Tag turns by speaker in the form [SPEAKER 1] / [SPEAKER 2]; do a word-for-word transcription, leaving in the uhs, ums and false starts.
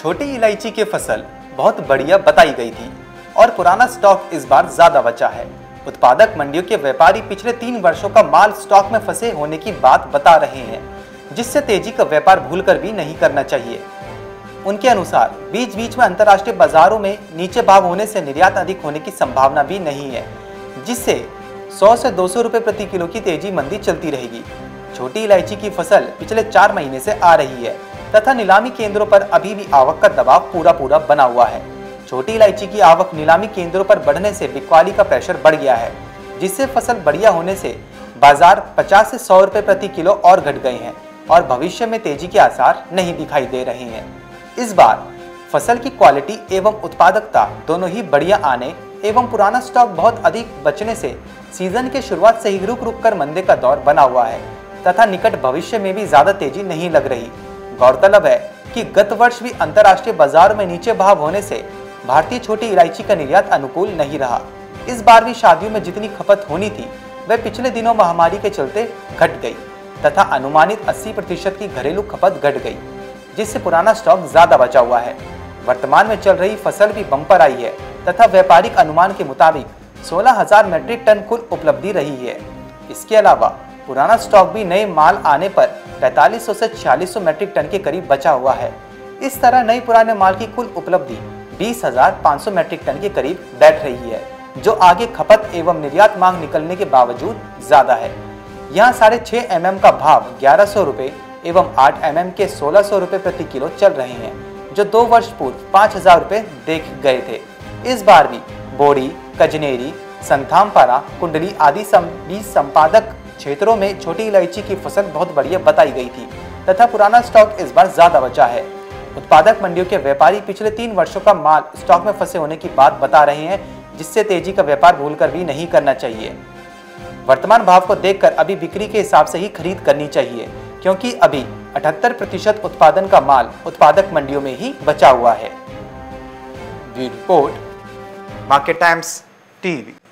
[SPEAKER 1] छोटी इलायची की फसल बहुत बढ़िया बताई गई थी और पुराना स्टॉक इस बार ज्यादा बचा है। उत्पादक मंडियों के व्यापारी पिछले तीन वर्षों का माल स्टॉक में फंसे होने की बात बता रहे हैं, जिससे तेजी का व्यापार भूलकर भी नहीं करना चाहिए। उनके अनुसार बीच बीच में अंतर्राष्ट्रीय बाजारों में नीचे भाव होने से निर्यात अधिक होने की संभावना भी नहीं है, जिससे सौ से दो सौ रुपए प्रति किलो की तेजी मंदी चलती रहेगी। छोटी इलायची की फसल पिछले चार महीने से आ रही है तथा नीलामी केंद्रों पर अभी भी आवक का दबाव पूरा पूरा बना हुआ है। छोटी इलायची की आवक नीलामी केंद्रों पर बढ़ने से बिकवाली का प्रेशर बढ़ गया है, जिससे फसल बढ़िया होने से बाजार पचास से सौ रुपए प्रति किलो और घट गए हैं और भविष्य में तेजी के आसार नहीं दिखाई दे रहे हैं। इस बार फसल की क्वालिटी एवं उत्पादकता दोनों ही बढ़िया आने एवं पुराना स्टॉक बहुत अधिक बचने से सीजन के शुरुआत से ही रुक रुक कर मंदे का दौर बना हुआ है तथा निकट भविष्य में भी ज्यादा तेजी नहीं लग रही। गौरतलब है कि गत वर्ष भी अंतर्राष्ट्रीय बाजार में नीचे भाव होने से भारतीय छोटी इलायची का निर्यात अनुकूल नहीं रहा। इस बार भी शादियों में जितनी खपत होनी थी वह पिछले दिनों महामारी के चलते घट गई तथा अनुमानित अस्सी प्रतिशत की घरेलू खपत घट गई, जिससे पुराना स्टॉक ज्यादा बचा हुआ है। वर्तमान में चल रही फसल भी बम्पर आई है तथा व्यापारिक अनुमान के मुताबिक सोलह हजार मीट्रिक टन कुल उपलब्धि रही है। इसके अलावा पुराना स्टॉक भी नए माल आने पर पैंतालीस सौ से छियालीस सौ मीट्रिक टन के करीब बचा हुआ है। इस तरह नई पुराने माल की कुल उपलब्धि बीस हजार पाँच सौ मीट्रिक टन के करीब बैठ रही है, जो आगे खपत एवं निर्यात मांग निकलने के बावजूद ज्यादा है। यहाँ साढ़े छह एम एम का भाव ग्यारह सौ रुपए एवं आठ एम एम के सोलह सौ रुपए प्रति किलो चल रहे हैं, जो दो वर्ष पूर्व पाँच हजार रुपए देख गए थे। इस बार भी बोड़ी, कजनेरी, संथामपारा, कुंडली आदि बीज संपादक क्षेत्रों में छोटी इलायची की फसल बहुत बढ़िया बताई गई थी तथा पुराना स्टॉक इस बार ज्यादा बचा है। उत्पादक मंडियों के व्यापारी पिछले तीन वर्षों का माल स्टॉक में फंसे होने की बात बता रहे हैं, जिससे तेजी का व्यापार भूलकर भी नहीं करना चाहिए। वर्तमान भाव को देखकर अभी बिक्री के हिसाब से ही खरीद करनी चाहिए, क्योंकि अभी अठहत्तर प्रतिशत उत्पादन का माल उत्पादक मंडियों में ही बचा हुआ है। Report market times TV.